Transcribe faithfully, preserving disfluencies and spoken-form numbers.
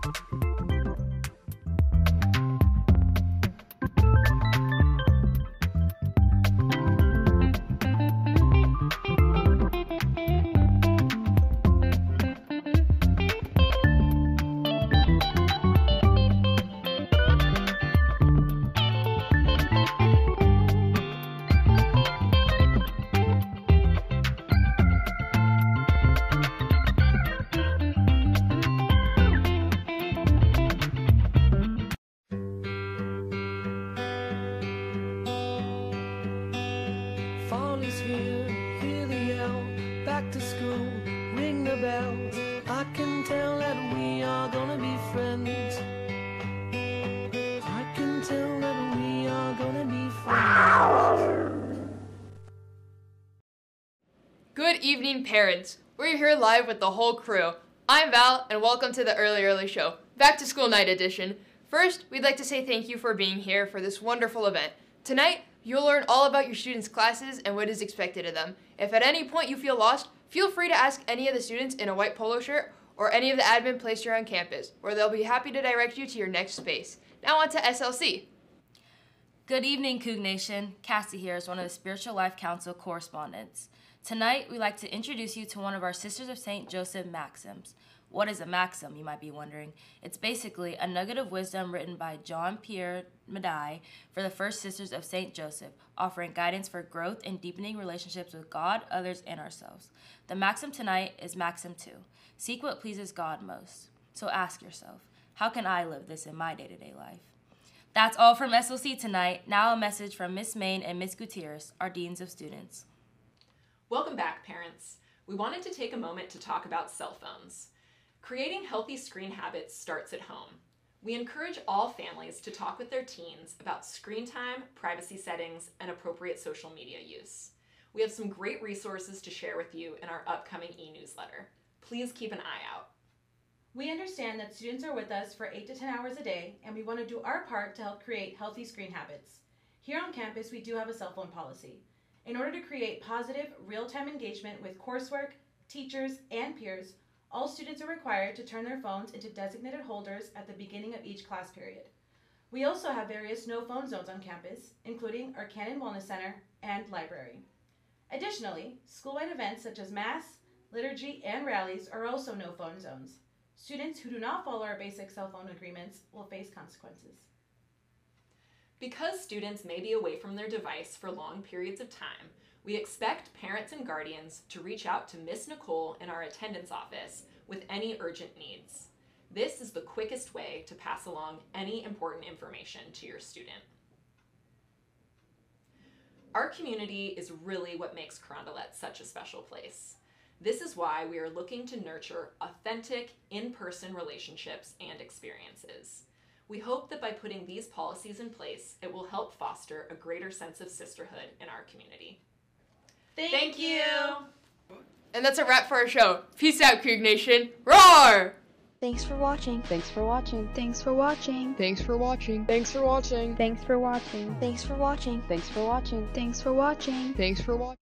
Fall is here, hear the yell, back to school, ring the bells. I can tell that we are gonna be friends. I can tell that we are gonna be friends. Good evening, parents. We're here live with the whole crew. I'm Val, and welcome to the Early Early Show, Back to School Night Edition. First, we'd like to say thank you for being here for this wonderful event. Tonight, you'll learn all about your students' classes and what is expected of them. If at any point you feel lost, feel free to ask any of the students in a white polo shirt or any of the admin placed here on campus, where they'll be happy to direct you to your next space. Now on to S L C. Good evening, Coug Nation. Cassie here is one of the Spiritual Life Council correspondents. Tonight, we'd like to introduce you to one of our Sisters of Saint Joseph maxims. What is a maxim, you might be wondering? It's basically a nugget of wisdom written by John Pierre Madai for the First Sisters of Saint Joseph, offering guidance for growth and deepening relationships with God, others, and ourselves. The maxim tonight is Maxim two. Seek what pleases God most. So ask yourself, how can I live this in my day-to-day life? That's all from S L C tonight. Now a message from Miss Main and Miss Gutierrez, our Deans of Students. Welcome back, parents. We wanted to take a moment to talk about cell phones. Creating healthy screen habits starts at home. We encourage all families to talk with their teens about screen time, privacy settings, and appropriate social media use. We have some great resources to share with you in our upcoming e-newsletter. Please keep an eye out. We understand that students are with us for eight to ten hours a day, and we want to do our part to help create healthy screen habits. Here on campus, we do have a cell phone policy. In order to create positive, real-time engagement with coursework, teachers, and peers, all students are required to turn their phones into designated holders at the beginning of each class period. We also have various no phone zones on campus, including our Cannon Wellness Center and library. Additionally, school-wide events such as Mass, liturgy, and rallies are also no phone zones. Students who do not follow our basic cell phone agreements will face consequences. Because students may be away from their device for long periods of time, we expect parents and guardians to reach out to Miss Nicole in our attendance office with any urgent needs. This is the quickest way to pass along any important information to your student. Our community is really what makes Carondelet such a special place. This is why we are looking to nurture authentic, in-person relationships and experiences. We hope that by putting these policies in place, it will help foster a greater sense of sisterhood in our community. Thank, Thank you! And that's a wrap for our show. Peace out, Coug Nation. Roar! Thanks for watching. Thanks for watching. Thanks for watching. Thanks for watching. Thanks for watching. Thanks for watching. Thanks for watching. Thanks for watching. Thanks for watching. Thanks for watching. Thanks for watching.